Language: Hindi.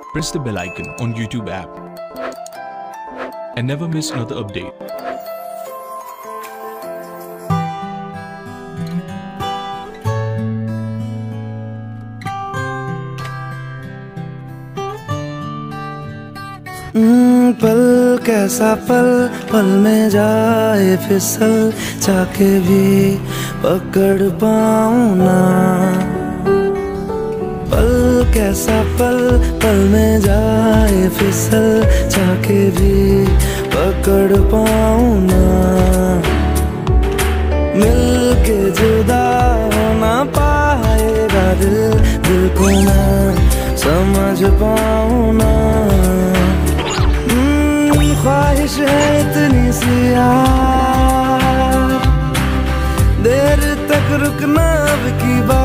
Press the bell icon on YouTube app and never miss another update. पल कैसा पल, पल में जाए फिसल, चाके भी पकड़ पाऊं ना। पल कैसा पल, पल में जाए फिसल, चाके भी पकड़ पाऊं ना। मिल के जुदा हो ना पाएगा दिल, दिल को मैं समझ पाऊं ना। ख्वाहिश है इतनी सी यार, देर तक रुकना अब की बात।